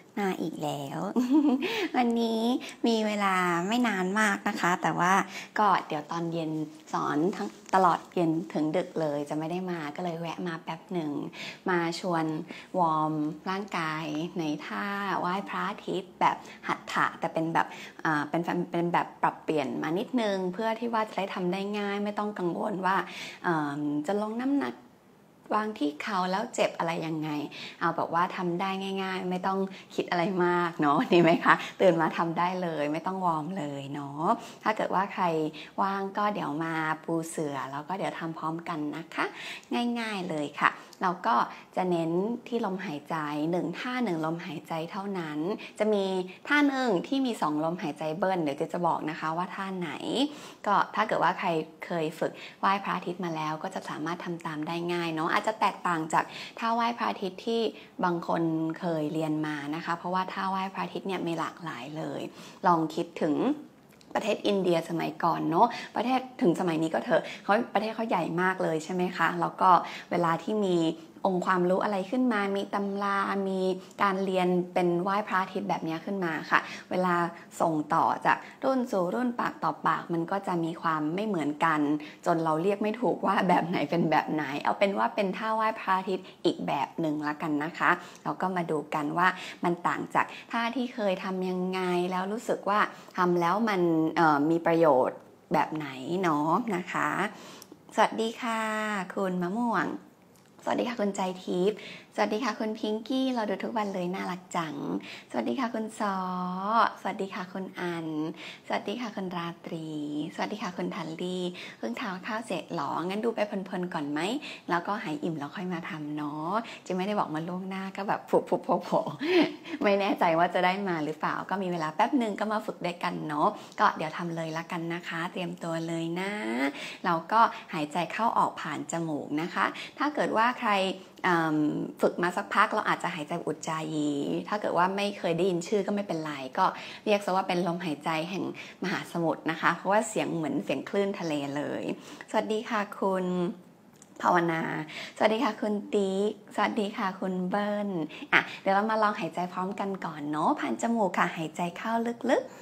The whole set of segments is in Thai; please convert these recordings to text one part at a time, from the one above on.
มาอีกแล้ว วันนี้มีเวลาไม่นานมากนะคะแต่ว่าก็เดี๋ยวตอนเย็นสอนทั้งตลอดเย็นถึงดึกเลยจะไม่ได้มาก็เลยแวะมาแป๊บหนึ่งมาชวนวอร์มร่างกายในท่าไหว้พระอาทิตย์แบบหัตถะแต่เป็นแบบเป็นแบบปรับเปลี่ยนมานิดนึงเพื่อที่ว่าจะได้ทำได้ง่ายไม่ต้องกังวลว่าจะลงน้ำหนักวางที่เข่าแล้วเจ็บอะไรยังไงเอาแบบว่าทำได้ง่ายๆไม่ต้องคิดอะไรมากเนาะดีไหมคะตื่นมาทำได้เลยไม่ต้องวอร์มเลยเนาะถ้าเกิดว่าใครว่างก็เดี๋ยวมาปูเสื่อแล้วก็เดี๋ยวทำพร้อมกันนะคะง่ายๆเลยค่ะเราก็จะเน้นที่ลมหายใจ1ท่า1ลมหายใจเท่านั้นจะมีท่าหนึ่งที่มี2ลมหายใจเบิ้ลเดี๋ยวจะบอกนะคะว่าท่าไหนก็ถ้าเกิดว่าใครเคยฝึกไหว้พระอาทิตย์มาแล้วก็จะสามารถทำตามได้ง่ายเนาะอาจจะแตกต่างจากท่าไหว้พระอาทิตย์ที่บางคนเคยเรียนมานะคะเพราะว่าท่าไหว้พระอาทิตย์เนี่ยมีหลากหลายเลยลองคิดถึงประเทศอินเดียสมัยก่อนเนาะประเทศถึงสมัยนี้ก็เถอะประเทศเขาใหญ่มากเลยใช่ไหมคะแล้วก็เวลาที่มีองค์ความรู้อะไรขึ้นมามีตำรามีการเรียนเป็นไหว้พระอาทิตย์แบบนี้ขึ้นมาค่ะเวลาส่งต่อจากรุ่นสู่รุ่นปากต่อปากมันก็จะมีความไม่เหมือนกันจนเราเรียกไม่ถูกว่าแบบไหนเป็นแบบไหนเอาเป็นว่าเป็นท่าไหว้พระอาทิตย์อีกแบบหนึ่งละกันนะคะเราก็มาดูกันว่ามันต่างจากท่าที่เคยทำยังไงแล้วรู้สึกว่าทำแล้วมันมีประโยชน์แบบไหนเนาะนะคะสวัสดีค่ะคุณมะม่วงสวัสดีค่ะคุณใจทิพย์สวัสดีค่ะคุณพิงกี้เราดูทุกวันเลยน่ารักจังสวัสดีค่ะคุณซอสวัสดีค่ะคุณอันสวัสดีค่ะคุณราตรีสวัสดีค่ะคุณทัลลี่เพิ่งทานข้าวเสร็จหรองั้นดูไปเพลินๆก่อนไหมแล้วก็หายอิ่มแล้วค่อยมาทำเนาะจะไม่ได้บอกมาล่วงหน้าก็แบบผุบๆไม่แน่ใจว่าจะได้มาหรือเปล่าก็มีเวลาแป๊บนึงก็มาฝึกด้วยกันเนาะก็เดี๋ยวทำเลยละกันนะคะเตรียมตัวเลยนะเราก็หายใจเข้าออกผ่านจมูกนะคะถ้าเกิดว่าใครฝึกมาสักพักเราอาจจะหายใจอุจจายีถ้าเกิดว่าไม่เคยได้ยินชื่อก็ไม่เป็นไรก็เรียกซะว่าเป็นลมหายใจแห่งมหาสมุทรนะคะเพราะว่าเสียงเหมือนเสียงคลื่นทะเลเลยสวัสดีค่ะคุณภาวนาสวัสดีค่ะคุณติ๊กสวัสดีค่ะคุณเบิ้ลเดี๋ยวเรามาลองหายใจพร้อมกันก่อนเนาะผ่านจมูกค่ะหายใจเข้าลึก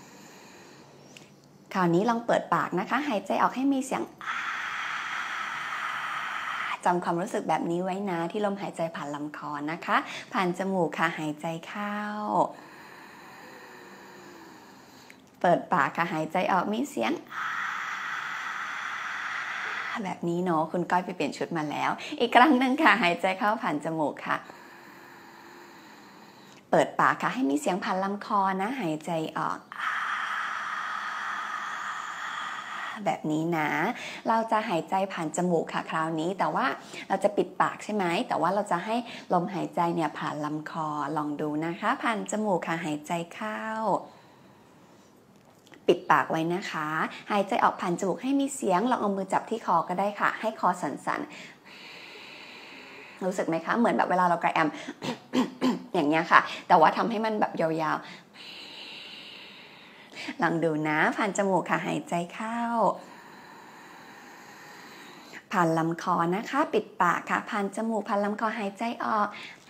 ๆคราวนี้ลองเปิดปากนะคะหายใจออกให้มีเสียงจำความรู้สึกแบบนี้ไว้นะที่ลมหายใจผ่านลำคอนะคะผ่านจมูกค่ะหายใจเข้าเปิดปากค่ะหายใจออกมีเสียงแบบนี้เนาะคุณก้อยไปเปลี่ยนชุดมาแล้วอีกครั้งหนึ่งค่ะหายใจเข้าผ่านจมูกค่ะเปิดปากค่ะให้มีเสียงผ่านลำคอนะหายใจออกแบบนี้นะเราจะหายใจผ่านจมูกค่ะคราวนี้แต่ว่าเราจะปิดปากใช่ไหมแต่ว่าเราจะให้ลมหายใจเนี่ยผ่านลำคอลองดูนะคะผ่านจมูกค่ะหายใจเข้าปิดปากไว้นะคะหายใจออกผ่านจมูกให้มีเสียงลองเอามือจับที่คอก็ได้ค่ะให้คอสั่นๆรู้สึกไหมคะเหมือนแบบเวลาเรากระแอม อย่างเงี้ยค่ะแต่ว่าทำให้มันแบบยาวๆลองดูนะผ่านจมูกค่ะหายใจเข้าผ่านลำคอนะคะปิดปากค่ะผ่านจมูกผ่านลำคอหายใจออก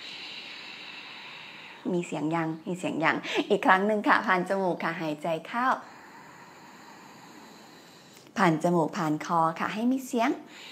มีเสียงยังอีกครั้งหนึ่งค่ะผ่านจมูกค่ะหายใจเข้าผ่านจมูกผ่านคอค่ะให้มีเสียง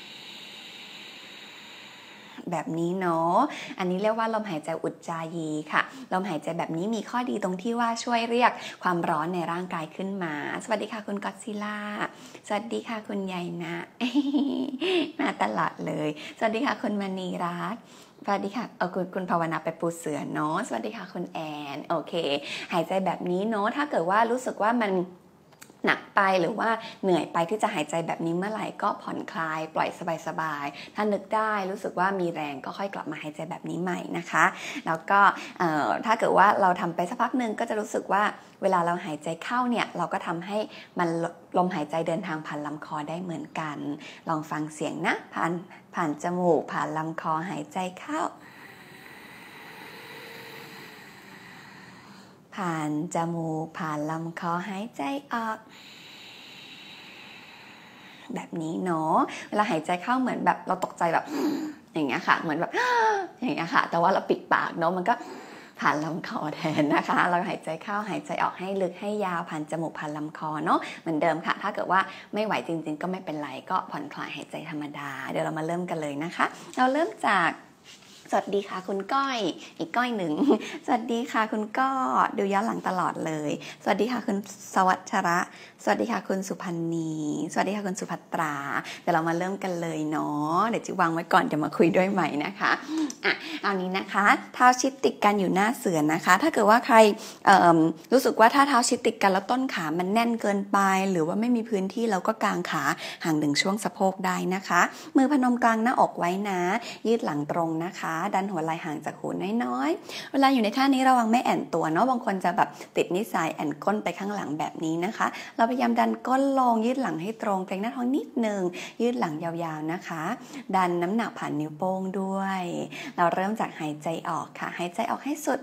แบบนี้เนาะอันนี้เรียกว่าลมหายใจอุจจายีค่ะลมหายใจแบบนี้มีข้อดีตรงที่ว่าช่วยเรียกความร้อนในร่างกายขึ้นมาสวัสดีค่ะคุณก็อดซิลล่าสวัสดีค่ะคุณใหญ่นะมาตลอดเลยสวัสดีค่ะคุณมณีรัตน์สวัสดีค่ะคุณภาวนาไปปูเสือเนาะสวัสดีค่ะคุณแอนโอเคหายใจแบบนี้เนาะถ้าเกิดว่ารู้สึกว่ามันหนักไปหรือว่าเหนื่อยไปที่จะหายใจแบบนี้เมื่อไหร่ก็ผ่อนคลายปล่อยสบายๆถ้านึกได้รู้สึกว่ามีแรงก็ค่อยกลับมาหายใจแบบนี้ใหม่นะคะแล้วก็ถ้าเกิดว่าเราทำไปสักพักหนึ่งก็จะรู้สึกว่าเวลาเราหายใจเข้าเนี่ยเราก็ทำให้มันลมหายใจเดินทางผ่านลำคอได้เหมือนกันลองฟังเสียงนะผ่านจมูกผ่านลำคอหายใจเข้าผ่านจมูกผ่านลำคอหายใจออกแบบนี้เนาะเวลาหายใจเข้าเหมือนแบบเราตกใจแบบอย่างเงี้ยค่ะเหมือนแบบอย่างเงี้ยค่ะแต่ว่าเราปิดปากเนาะมันก็ผ่านลำคอแทนนะคะเราหายใจเข้าหายใจออกให้ลึกให้ยาวผ่านจมูกผ่านลำคอเนาะเหมือนเดิมค่ะถ้าเกิดว่าไม่ไหวจริงๆก็ไม่เป็นไรก็ผ่อนคลายหายใจธรรมดาเดี๋ยวเรามาเริ่มกันเลยนะคะเราเริ่มจากสวัสดีค่ะคุณก้อยอีกก้อยหนึ่งสวัสดีค่ะคุณก้อดูย้อนหลังตลอดเลยสวัสดีค่ะคุณสวัชระสวัสดีค่ะคุณสุพันนีสวัสดีค่ะคุณสุภัตราเดี๋ยวเรามาเริ่มกันเลยเนาะเดี๋ยวจะวางไว้ก่อนเดี๋ยวมาคุยด้วยใหม่นะคะเอานี้นะคะเท้าชิดติดกันอยู่หน้าเสือนะคะถ้าเกิดว่าใครรู้สึกว่าถ้าเท้าชิดติดกันแล้วต้นขามันแน่นเกินไปหรือว่าไม่มีพื้นที่เราก็กางขาห่างถึงช่วงสะโพกได้นะคะมือพนมกลางหน้าอกไว้นะยืดหลังตรงนะคะดันหัวไหล่ห่างจากหูน้อยๆเวลาอยู่ในท่านี้ระวังไม่แอนตัวเนาะบางคนจะแบบติดนิสัยแอนก้นไปข้างหลังแบบนี้นะคะเราพยายามดันก้นลงยืดหลังให้ตรงเกร็งหน้าท้องนิดนึงยืดหลังยาวๆนะคะดันน้ำหนักผ่านนิ้วโป้งด้วยเราเริ่มจากหายใจออกค่ะหายใจออกให้สุด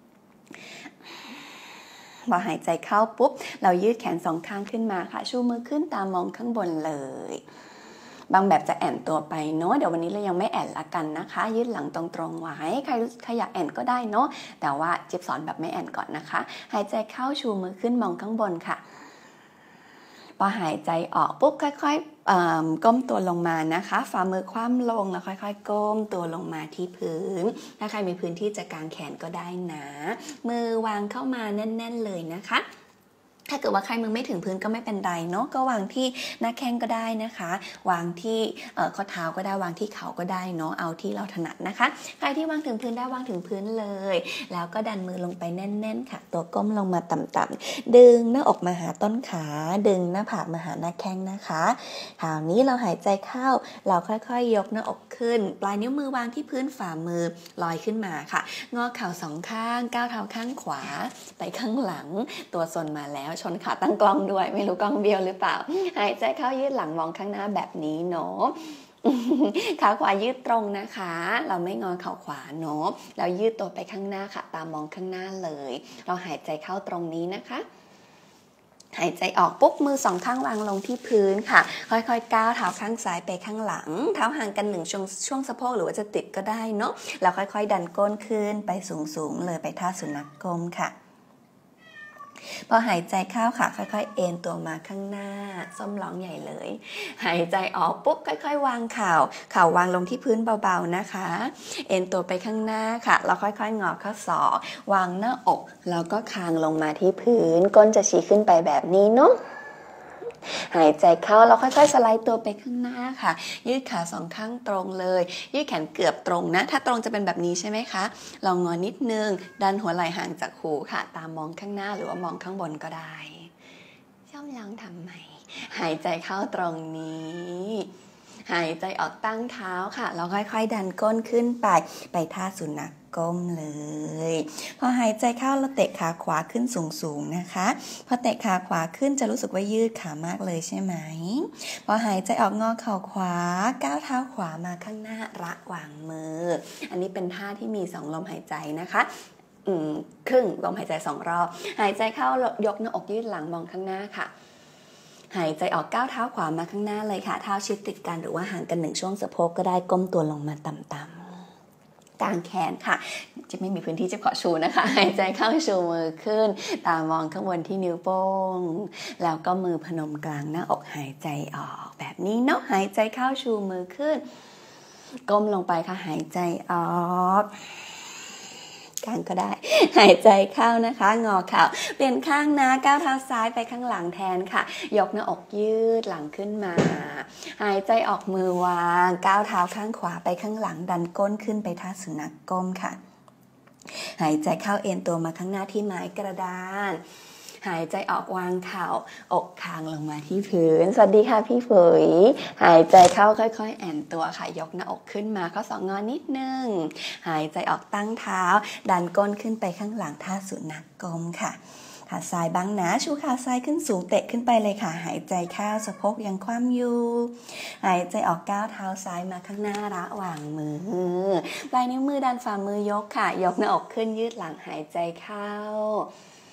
พอหายใจเข้าปุ๊บเรายืดแขนสองข้างขึ้นมาค่ะชูมือขึ้นตามองข้างบนเลยบางแบบจะแอนตัวไปเนาะเดี๋ยววันนี้เรายังไม่แอนละกันนะคะยืดหลังตรงๆไว้ใครอยากแอนก็ได้เนาะแต่ว่าจิ๊บสอนแบบไม่แอนก่อนนะคะหายใจเข้าชูมือขึ้นมองข้างบนค่ะพอหายใจออกปุ๊บค่อยๆก้มตัวลงมานะคะฝ่ามือคว่ำลงแล้วค่อยๆก้มตัวลงมาที่พื้นถ้าใครมีพื้นที่จะกางแขนก็ได้นะมือวางเข้ามาแน่นๆเลยนะคะถ้าเกิดว่าใครมือไม่ถึงพื้นก็ไม่เป็นไรเนาะก็วางที่หน้าแข้งก็ได้นะคะวางที่ข้อเท้าก็ได้วางที่เข่าก็ได้เนาะเอาที่เราถนัดนะคะใครที่วางถึงพื้นได้วางถึงพื้นเลยแล้วก็ดันมือลงไปแน่นๆค่ะตัวก้มลงมาต่ำๆดึงหน้าอกมาหาต้นขาดึงหน้าผากมาหาหน้าแข้งนะคะคราวนี้เราหายใจเข้าเราค่อยๆยกหน้าอกขึ้นปลายนิ้วมือวางที่พื้นฝ่ามือลอยขึ้นมาค่ะงอเข่าสองข้างก้าวเท้าข้างขวาไปข้างหลังตัวซนมาแล้วชนขาตั้งกล้องด้วยไม่รู้กล้องเบี้ยวหรือเปล่าหายใจเข้ายืดหลังมองข้างหน้าแบบนี้เนาะขาขวายืดตรงนะคะเราไม่งอเข่าขวาเนาะเรายืดตัวไปข้างหน้าค่ะตามมองข้างหน้าเลยเราหายใจเข้าตรงนี้นะคะหายใจออกปุ๊บมือสองข้างวางลงที่พื้นค่ะค่อยๆก้าวเท้าข้างซ้ายไปข้างหลังเท้าห่างกันช่วงสะโพกหรือว่าจะติดก็ได้เนาะแล้วค่อยๆดันก้นขึ้นไปสูงๆเลยไปท่าสุนัขก้มค่ะพอหายใจเข้าค่ะค่อยๆเอ็นตัวมาข้างหน้าส้มร้องใหญ่เลยหายใจออกปุ๊บค่อยๆวางเข่าวางลงที่พื้นเบาๆนะคะเอ็นตัวไปข้างหน้าค่ะแล้วค่อยๆงอข้อศอกวางหน้าอกแล้วก็คางลงมาที่พื้นก้นจะชี้ขึ้นไปแบบนี้เนาะหายใจเข้าแล้วค่อยๆสไลด์ตัวไปข้างหน้าค่ะยืดขาสองข้างตรงเลยยืดแขนเกือบตรงนะถ้าตรงจะเป็นแบบนี้ใช่ไหมคะลองงอนิดนึงดันหัวไหล่ห่างจากหูค่ะตามมองข้างหน้าหรือว่ามองข้างบนก็ได้ย่อมลองทำใหม่หายใจเข้าตรงนี้หายใจออกตั้งเท้าค่ะแล้วค่อยๆดันก้นขึ้นไปท่าสุนัขก้มเลยพอหายใจเข้าเราเตะขาขวาขึ้นสูงๆนะคะพอเตะขาขวาขึ้นจะรู้สึกว่ายืดขามากเลยใช่ไหมพอหายใจออกงอเข่าขวาก้าวเท้าขวามาข้างหน้าระหว่างมืออันนี้เป็นท่าที่มี2ลมหายใจนะคะครึ่งลมหายใจ2รอบหายใจเข้ายกหน้าอกยืดหลังมองข้างหน้าค่ะหายใจออกก้าวเท้าขวามาข้างหน้าเลยค่ะเท้าชิดติดกันหรือว่าห่างกัน1ช่วงสะโพกก็ได้ก้มตัวลงมาต่ำๆกางแขนค่ะจะไม่มีพื้นที่จะขอชูนะคะหายใจเข้าชูมือขึ้นตามองข้างบนที่นิ้วโป้งแล้วก็มือพนมกลางหน้าอกหายใจออกแบบนี้เนาะหายใจเข้าชูมือขึ้นก้มลงไปค่ะหายใจออกกางก็ได้หายใจเข้านะคะงอเข่าเปลี่ยนข้างนะก้าวเท้าซ้ายไปข้างหลังแทนค่ะยกหน้าอกยืดหลังขึ้นมาหายใจออกมือวางก้าวเท้าข้างขวาไปข้างหลังดันก้นขึ้นไปท่าสุนัขก้มค่ะหายใจเข้าเอ็นตัวมาข้างหน้าที่ไม้กระดานหายใจออกวางเข่าอกคางลงมาที่พื้นสวัสดีค่ะพี่ฝยหายใจเข้าค่อยๆแอนตัวค่ะยกหน้าอกขึ้นมาข้อศอกงอนิดนึงหายใจออกตั้งเท้าดันก้นขึ้นไปข้างหลังท่าสุนัขก้มค่ะขาซ้ายบังนะชูขาซ้ายขึ้นสูงเตะขึ้นไปเลยค่ะหายใจเข้าสะโพกยังคว่ำอยู่หายใจออกก้าวเท้าซ้ายมาข้างหน้าระหว่างมือปลายนิ้วมือดันฝ่ามือยกค่ะยกหน้าอกขึ้นยืดหลังหายใจเข้า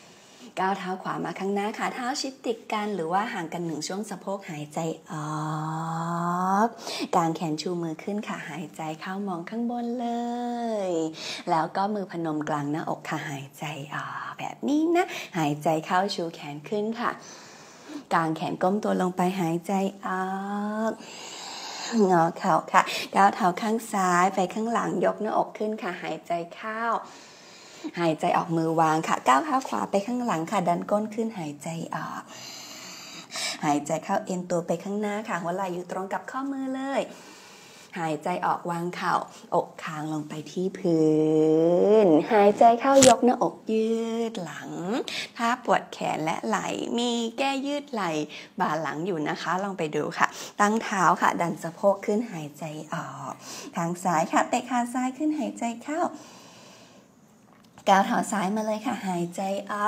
ก้าวเท้าขวามาข้างหน้าค่ะเท้าชิดติดกันหรือว่าห่างกัน1ช่วงสะโพกหายใจออกกางแขนชูมือขึ้นค่ะหายใจเข้ามองข้างบนเลยแล้วก็มือพนมกลางหน้าอกค่ะหายใจออกแบบนี้นะหายใจเข้าชูแขนขึ้นค่ะกางแขนก้มตัวลงไปหายใจออกงอเข่าค่ะก้าวเท้าข้างซ้ายไปข้างหลังยกหน้าอกขึ้นค่ะหายใจเข้าหายใจออกมือวางค่ะก้าวเท้าขวาไปข้างหลังค่ะดันก้นขึ้นหายใจออกหายใจเข้าเอ็นตัวไปข้างหน้าค่ะหัวไหล่อยู่ตรงกับข้อมือเลยหายใจออกวางเข่าอกคางลงไปที่พื้นหายใจเข้ายกหน้าอกยืดหลังถ้าปวดแขนและไหล่มีแก้ยืดไหล่บ่าหลังอยู่นะคะลองไปดูค่ะตั้งเท้าค่ะดันสะโพกขึ้นหายใจออกทางซ้ายค่ะเตะขาซ้ายขึ้นหายใจเข้าก้าวเท้าซ้ายมาเลยค่ะหายใจออก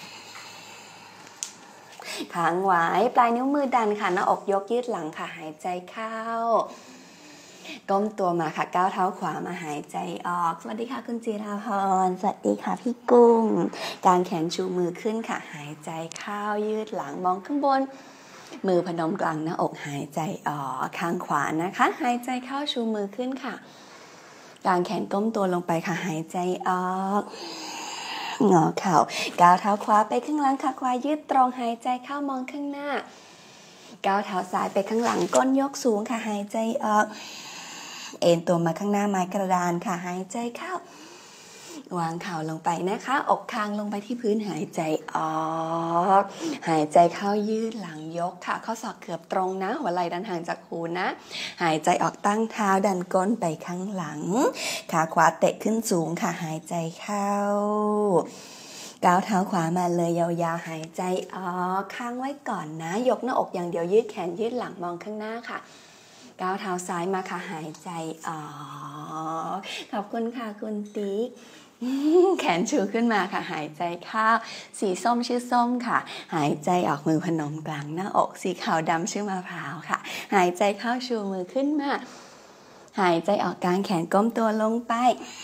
ค้างไว้ปลายนิ้วมือดันค่ะหน้าอกยกยืดหลังค่ะหายใจเข้าก้มตัวมาค่ะก้าวเท้าขวามาหายใจออกสวัสดีค่ะคุณจิราพรสวัสดีค่ะพี่กุ้งกางแขนชูมือขึ้นค่ะหายใจเข้ายืดหลังมองข้างบนมือพนมกลางหน้าอกหายใจออกข้างขวานะคะหายใจเข้าชูมือขึ้นค่ะกางแขนก้มตัวลงไปค่ะหายใจออกงอเข่าก้าวเท้าขวาไปข้างหลังขาขวายืดตรงหายใจเข้ามองข้างหน้าก้าวเท้าซ้ายไปข้างหลังก้นยกสูงค่ะหายใจออกเอ็นตัวมาข้างหน้าไม้กระดานค่ะหายใจเข้าวางเข่าลงไปนะคะอกคางลงไปที่พื้นหายใจออกหายใจเข้ายืดหลังยกค่ะข้อศอกเกือบตรงนะหัวไหล่ดันห่างจากหูนะหายใจออกตั้งเท้าดันก้นไปข้างหลังขาขวาเตะขึ้นสูงค่ะหายใจเข้าก้าวเท้าขวามาเลยยาวๆหายใจออกค้างไว้ก่อนนะยกหน้าอกอย่างเดียวยืดแขนยืดหลังมองข้างหน้าค่ะก้าวเท้าซ้ายมาค่ะหายใจออกขอบคุณค่ะคุณติ๊กแขนชูขึ้นมาค่ะหายใจเข้าสีส้มชื่อส้มค่ะหายใจออกมือพนมกลางหน้าอกสีขาวดำชื่อมะพร้าวค่ะหายใจเข้าชูมือขึ้นมาหายใจออกกางแขนก้มตัวลงไป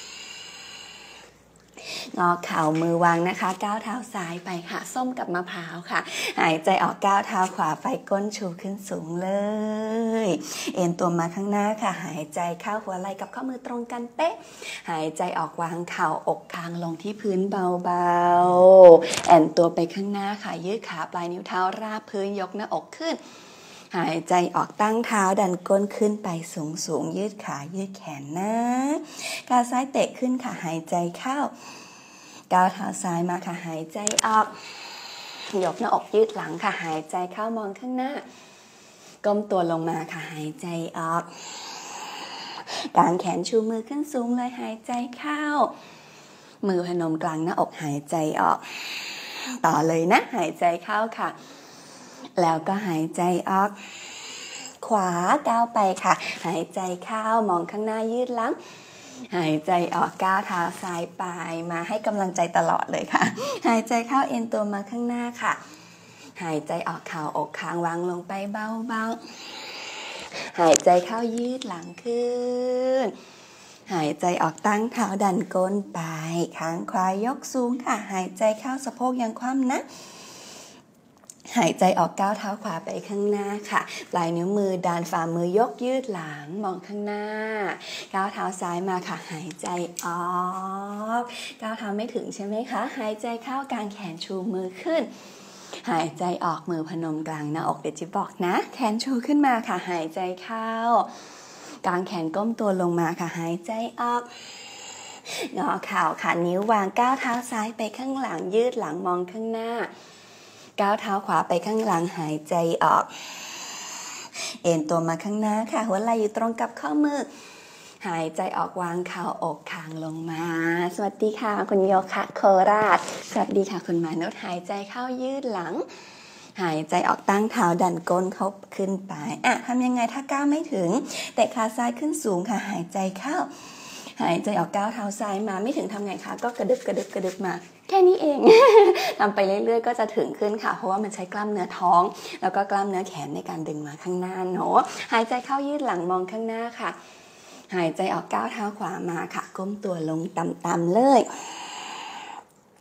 งอเข่ามือวางนะคะก้าวเท้าซ้ายไปค่ะส้มกับมะพร้าวค่ะหายใจออกก้าวเท้าขวาไปก้นชูขึ้นสูงเลยเอ็นตัวมาข้างหน้าค่ะหายใจเข้าหัวไหล่กับข้อมือตรงกันเป๊ะหายใจออกวางเข่าอกคางลงที่พื้นเบาๆแอนตัวไปข้างหน้าค่ะยืดขาปลายนิ้วเท้าราบพื้นยกหน้าอกขึ้นหายใจออกตั้งเท้าดันก้นขึ้นไปสูงยืดขายืดแขนนะขาซ้ายเตะขึ้นค่ะหายใจเข้าก้าวเท้าซ้ายมาค่ะหายใจออกยกหน้าอกยืดหลังค่ะหายใจเข้ามองข้างหน้าก้มตัวลงมาค่ะหายใจออกกางแขนชูมือขึ้นสูงเลยหายใจเข้ามือพนมกลางหน้าอกหายใจออกต่อเลยนะหายใจเข้าค่ะแล้วก็หายใจออกขวาก้าวไปค่ะหายใจเข้ามองข้างหน้ายืดหลังหายใจออกก้าวเท้าซ้ายไปมาให้กำลังใจตลอดเลยค่ะหายใจเข้าเอ็นตัวมาข้างหน้าค่ะหายใจออกเข่าอกค้างวางลงไปเบาๆหายใจเข้ายืดหลังขึ้นหายใจออกตั้งเท้าดันก้นไปข้างขวายกสูงค่ะหายใจเข้าสะโพกยังคว่ำนะหายใจออกก้าวเท้าขวาไปข้างหน้าค่ะปลายนิ้วมือดันฝ่ามือยกยืดหลังมองข้างหน้าก้าวเท้าซ้ายมาค่ะหายใจออกก้าวเท้าไม่ถึงใช่ไหมคะหายใจเข้ากางแขนชูมือขึ้นหายใจออกมือพนมกลางหน้าอกเดี๋ยวจิ๊บบอกนะแขนชูขึ้นมาค่ะหายใจเข้ากางแขนก้มตัวลงมาค่ะหายใจออกงอเข่าค่ะนิ้ววางก้าวเท้าซ้ายไปข้างหลังยืดหลังมองข้างหน้าก้าวเท้าขวาไปข้างหลังหายใจออกเอ็นตัวมาข้างหน้าค่ะหัวไหล่อยู่ตรงกับข้อมือหายใจออกวางเข่าอกคางลงมาสวัสดีค่ะคุณโยคะโคราชสวัสดีค่ะคุณมานุชหายใจเข้ายืดหลังหายใจออกตั้งเท้าดันก้นเขาขึ้นไปทำยังไงถ้าก้าวไม่ถึงเตะขาซ้ายขึ้นสูงค่ะหายใจเข้าหายใจออกก้าวเท้าซ้ายมาไม่ถึงทำไงคะก็กระดึบมาแค่นี้เอง ทำไปเรื่อยๆก็จะถึงขึ้นค่ะเพราะว่ามันใช้กล้ามเนื้อท้องแล้วก็กล้ามเนื้อแขนในการดึงมาข้างหน้าเนาะหายใจเข้ายืดหลังมองข้างหน้าค่ะหายใจออกก้าวเท้าขวามาค่ะก้มตัวลงต่ำๆเลย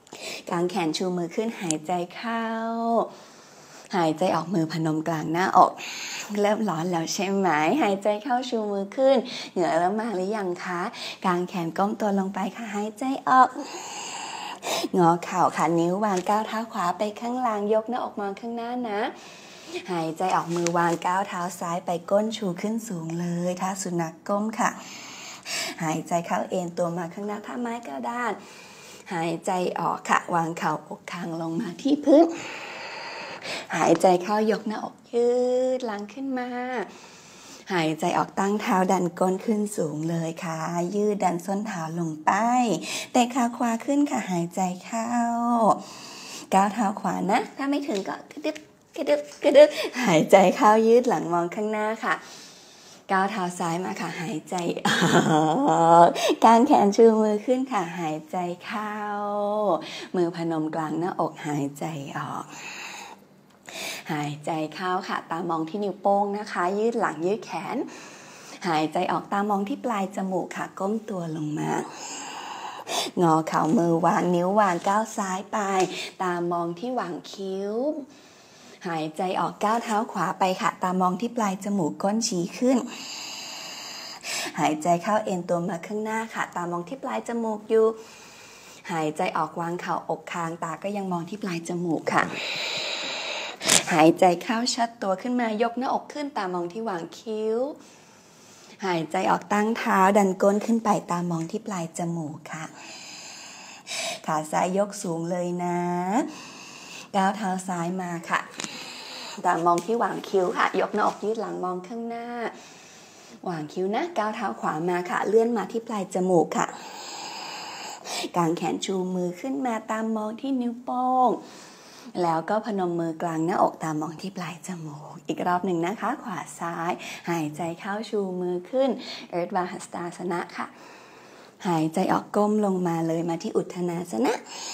กางแขนชูมือขึ้นหายใจเข้าหายใจออกมือพนมกลางหน้าอกเริ่มร้อนแล้วใช่ไหมหายใจเข้าชูมือขึ้นเหงื่อเริ่มมาหรือยังคะกางแขนก้มตัวลงไปค่ะหายใจออกงอเข่าค่ะนิ้ววางก้าวเท้าขวาไปข้างหลังยกหน้าอกมองข้างหน้านะหายใจออกมือวางก้าวเท้าซ้ายไปก้นชูขึ้นสูงเลยท่าสุนัขก้มค่ะหายใจเข้าเอ็นตัวมาข้างหน้าท่าไม้กระดานหายใจออกค่ะวางเข่าอกคางลงมาที่พื้นหายใจเข้ายกหน้าอกยืดหลังขึ้นมาหายใจออกตั้งเท้าดันก้นขึ้นสูงเลยค่ะยืดดันส้นเท้าลงไปเตะขาขวาขึ้นค่ะหายใจเข้าก้าวเท้าขวานะถ้าไม่ถึงก็กระดึบกระดึบกระดึบหายใจเข้ายืดหลังมองข้างหน้าค่ะก้าวเท้าซ้ายมาค่ะหายใจออกกางแขนชูมือขึ้นค่ะหายใจเข้ามือพนมกลางหน้าอกหายใจออกหายใจเข้าค่ะตามองที่นิ้วโป้งนะคะยืดหลังยืดแขนหายใจออกตามองที่ปลายจมูกค่ะก้มตัวลงมางอเข่ามือวางนิ้ววางก้าวซ้ายไปตามองที่หว่างคิ้วหายใจออกก้าวเท้าขวาไปค่ะตามองที่ปลายจมูกก้นชี้ขึ้นหายใจเข้าเอ็นตัวมาข้างหน้าค่ะตามองที่ปลายจมูกอยู่หายใจออกวางเข่าอกคางตาก็ยังมองที่ปลายจมูกค่ะหายใจเข้าชัดตัวขึ้นมายกหน้าอกขึ้นตามองที่หว่างคิ้วหายใจออกตั้งเท้าดันก้นขึ้นไปตามองที่ปลายจมูกค่ะขาซ้ายยกสูงเลยนะก้าวเท้าซ้ายมาค่ะตามองที่หว่างคิ้วค่ะยกหน้าอกยืดหลังมองข้างหน้าหว่างคิ้วนะก้าวเท้าขวามาค่ะเลื่อนมาที่ปลายจมูกค่ะกางแขนชูมือขึ้นมาตามมองที่นิ้วโป้งแล้วก็พนมมือกลางหน้าอกตามมองที่ปลายจมูกอีกรอบหนึ่งนะคะขวาซ้ายหายใจเข้าชูมือขึ้นเอิร์ธวาหัสตาสนะค่ะหายใจออกก้มลงมาเลยมาที่อุทธนาสนะ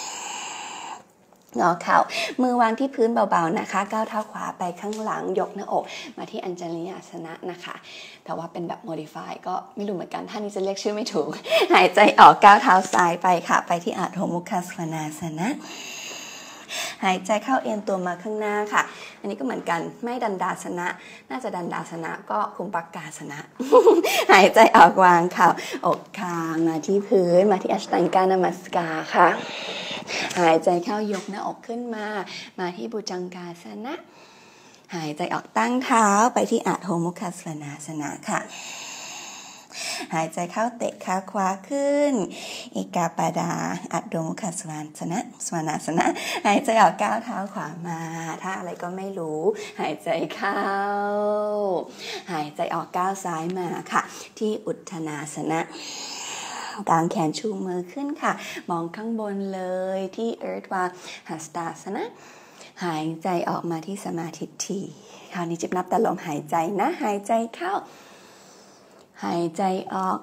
งอเข่ามือวางที่พื้นเบาๆนะคะก้าวเท้าขวาไปข้างหลังยกหน้าอกมาที่อัญจลีอาสนะนะคะแต่ว่าเป็นแบบ modify ก็ไม่รู้เหมือนกันท่านนี้จะเรียกชื่อไม่ถูกหายใจออกก้าวเท้าซ้ายไปค่ะไปที่อาโทมุขสวนาสนะหายใจเข้าเอ็นตัวมาข้างหน้าค่ะอันนี้ก็เหมือนกันไม่ดันดาสนะน่าจะดันดาสนะก็คุมปักกาสนะ หายใจออกวางค่ะอกคางมาที่พื้นมาที่อัชตังกานามัสการค่ะหายใจเข้ายกหน้าอกขึ้นมาที่บุจังกาสนะหายใจออกตั้งเท้าไปที่อาโทมุขสวนาสนะค่ะหายใจเข้าเตะขาขวาขึ้นเอกาปาดาอัดโดมุขสวนาสนะหายใจออกก้าวเท้าขวามาถ้าอะไรก็ไม่รู้หายใจเข้าหายใจออกก้าวซ้ายมาค่ะที่อุทธนาสนะกางแขนชูมือขึ้นค่ะมองข้างบนเลยที่เอิร์ธวาหัสตาสนะหายใจออกมาที่สมาธิทีคราวนี้จิบนับแต่ลมหายใจนะหายใจเข้าหายใจออก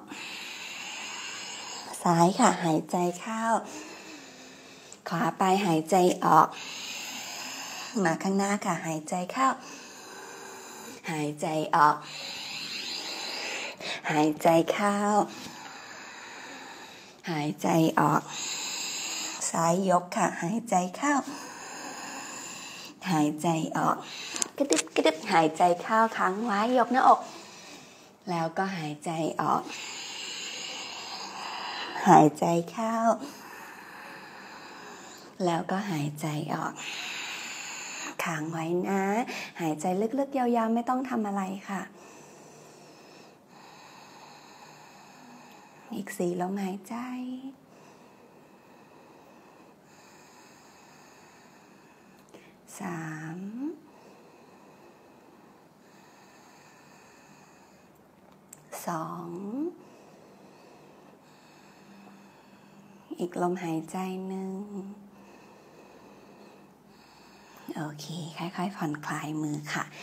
ซ้ายค่ะหายใจเข้าขวาไปหายใจออกมาข้างหน้าค่ะหายใจเข้าหายใจออกหายใจเข้าหายใจออกซ้ายยกค่ะหายใจเข้าหายใจออกกระดึบกระดึบหายใจเข้าค้างไว้ยกหน้าอกแล้วก็หายใจออกหายใจเข้าแล้วก็หายใจออกค้างไว้นะหายใจลึกๆยาวๆไม่ต้องทำอะไรค่ะอีก4ลมหายใจ3 2อีกลมหายใจ1โอเคค่อยๆผ่อนคลายมือค่ะ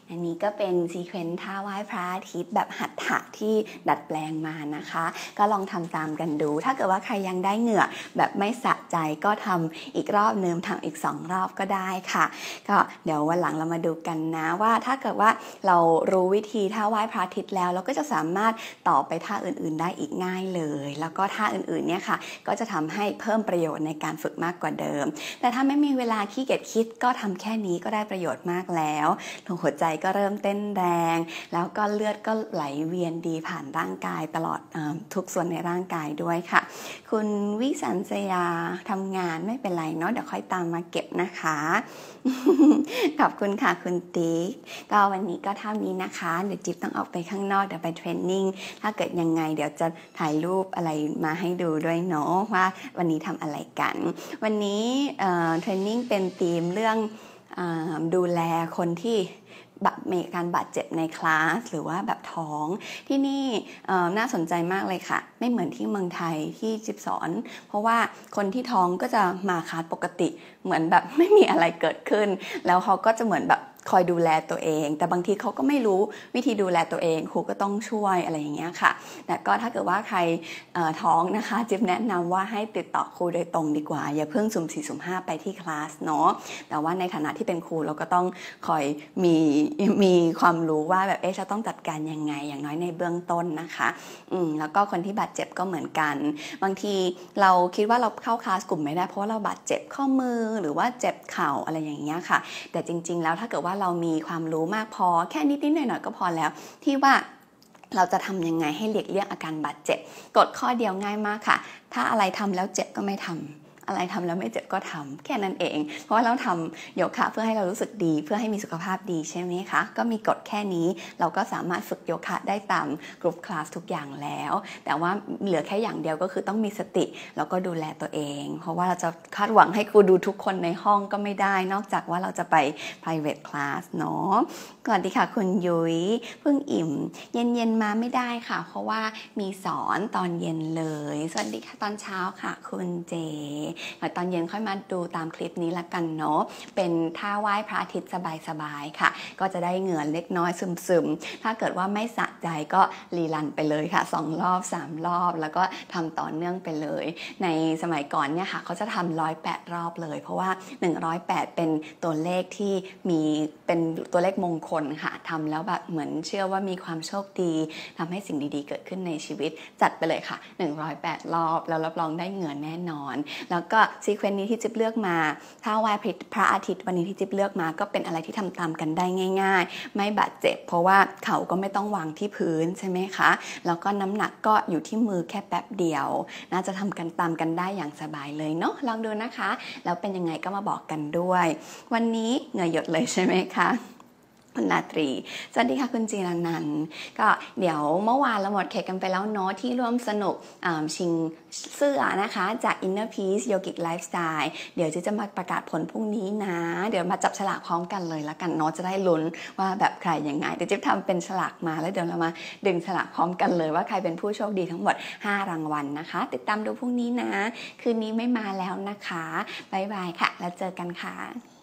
อันนี้ก็เป็นซีเควนซ์ท่าไหว้พระอาทิตย์แบบหัตถะที่ดัดแปลงมานะคะก็ลองทำตามกันดูถ้าเกิดว่าใครยังได้เหงื่อแบบไม่สะใจก็ทำอีกรอบนึงทำอีก2รอบก็ได้ค่ะก็เดี๋ยววันหลังเรามาดูกันนะว่าถ้าเกิดว่าเรารู้วิธีท่าไหว้พระอาทิตย์แล้วเราก็จะสามารถต่อไปท่าอื่นๆได้อีกง่ายเลยแล้วก็ท่าอื่นๆเนี่ยค่ะก็จะทำให้เพิ่มประโยชน์ในการฝึกมากกว่าเดิมแต่ถ้าไม่มีเวลาขี้เกียจคิดก็ทำแค่นี้ก็ได้ประโยชน์มากแล้วหัวใจก็เริ่มเต้นแรงแล้วก็เลือดก็ไหลเวียนดีผ่านร่างกายตลอดทุกส่วนในร่างกายด้วยค่ะคุณวิสัญชยาทำงานไม่เป็นไรเนาะเดี๋ยวค่อยตามมาเก็บนะคะขอบคุณค่ะคุณติ๊กก็วันนี้ก็เท่านี้นะคะเดี๋ยวจิ๊บต้องออกไปข้างนอกเดี๋ยวไปเทรนนิ่งถ้าเกิดยังไงเดี๋ยวจะถ่ายรูปอะไรมาให้ดูด้วยเนาะว่าวันนี้ทำอะไรกันวันนี้เทรนนิ่งเป็นธีมเรื่องดูแลคนที่มีการบาดเจ็บในคลาสหรือว่าแบบท้องที่นี่น่าสนใจมากเลยค่ะไม่เหมือนที่เมืองไทยที่จิ๊บสอนเพราะว่าคนที่ท้องก็จะมาคลาสปกติเหมือนแบบไม่มีอะไรเกิดขึ้นแล้วเขาก็จะเหมือนแบบคอยดูแลตัวเองแต่บางทีเขาก็ไม่รู้วิธีดูแลตัวเองครูก็ต้องช่วยอะไรอย่างเงี้ยค่ะแต่ก็ถ้าเกิดว่าใครท้องนะคะจิ๊บแนะนำว่าให้ติดต่อครูโดยตรงดีกว่าอย่าเพิ่งสุ่ม4สุ่ม5ไปที่คลาสเนาะแต่ว่าในฐานะที่เป็นครูเราก็ต้องคอยมีความรู้ว่าแบบจะต้องจัดการยังไงอย่างน้อยในเบื้องต้นนะคะแล้วก็คนที่บาดเจ็บก็เหมือนกันบางทีเราคิดว่าเราเข้าคลาสกลุ่มไม่ได้เพราะว่าเราบาดเจ็บข้อมือหรือว่าเจ็บเข่าอะไรอย่างเงี้ยค่ะแต่จริงๆแล้วถ้าเกิดว่าเรามีความรู้มากพอแค่นิดๆหน่อยๆก็พอแล้วที่ว่าเราจะทำยังไงให้หลีกเลี่ยงอาการบาดเจ็บกฎข้อเดียวง่ายมากค่ะถ้าอะไรทำแล้วเจ็บก็ไม่ทำอะไรทำแล้วไม่เจ็บก็ทำแค่นั้นเองเพราะว่าเราทำโยคะเพื่อให้เรารู้สึกดีเพื่อให้มีสุขภาพดีใช่ไหมคะก็มีกฎแค่นี้เราก็สามารถฝึกโยคะได้ตามกลุ่มคลาสทุกอย่างแล้วแต่ว่าเหลือแค่อย่างเดียวก็คือต้องมีสติแล้วก็ดูแลตัวเองเพราะว่าเราจะคาดหวังให้ครูดูทุกคนในห้องก็ไม่ได้นอกจากว่าเราจะไป private class เนาะสวัสดีค่ะคุณยุ้ยเพิ่งอิ่มเย็นๆมาไม่ได้ค่ะเพราะว่ามีสอนตอนเย็นเลยสวัสดีค่ะตอนเช้าค่ะคุณเจตอนเย็นค่อยมาดูตามคลิปนี้ละกันเนาะเป็นท่าไหว้พระอาทิตย์สบายๆค่ะก็จะได้เหงื่อเล็กน้อยซึมๆถ้าเกิดว่าไม่สะใจก็รีรันไปเลยค่ะ2รอบ3รอบแล้วก็ทำต่อเนื่องไปเลยในสมัยก่อนเนี่ยค่ะเขาจะทำ108รอบเลยเพราะว่า108เป็นตัวเลขที่มีเป็นตัวเลขมงคลค่ะทำแล้วแบบเหมือนเชื่อว่ามีความโชคดีทำให้สิ่งดีๆเกิดขึ้นในชีวิตจัดไปเลยค่ะ108รอบแล้วรับรองได้เหงื่อแน่นอนแล้วก็ซีเควนต์นี้ที่จิ๊บเลือกมาถ้าไหว้พระอาทิตย์วันนี้ที่จิ๊บเลือกมาก็เป็นอะไรที่ทำตามกันได้ง่ายๆไม่บาดเจ็บเพราะว่าเขาก็ไม่ต้องวางที่พื้นใช่ไหมคะแล้วก็น้ำหนักก็อยู่ที่มือแค่แป๊บเดียวน่าจะทำกันตามกันได้อย่างสบายเลยเนาะลองดูนะคะแล้วเป็นยังไงก็มาบอกกันด้วยวันนี้เหงื่อหยดเลยใช่ไหมคะคุณนาตรีสวัสดีค่ะคุณจีรนันท์ก็เดี๋ยวเมื่อวานเราหมดเขตกันไปแล้วเนาะที่ร่วมสนุกชิงเสื้อนะคะจาก Inner Peace Yogic Lifestyle เดี๋ยวจะมาประกาศผลพรุ่งนี้นะเดี๋ยวมาจับฉลากพร้อมกันเลยละกันเนาะจะได้ลุ้นว่าแบบใครยังไงเดี๋ยวจะทำเป็นฉลากมาแล้วเดี๋ยวเรามาดึงฉลากพร้อมกันเลยว่าใครเป็นผู้โชคดีทั้งหมด5รางวัลนะคะติดตามดูพรุ่งนี้นะคืนนี้ไม่มาแล้วนะคะบ๊ายบายค่ะแล้วเจอกันค่ะ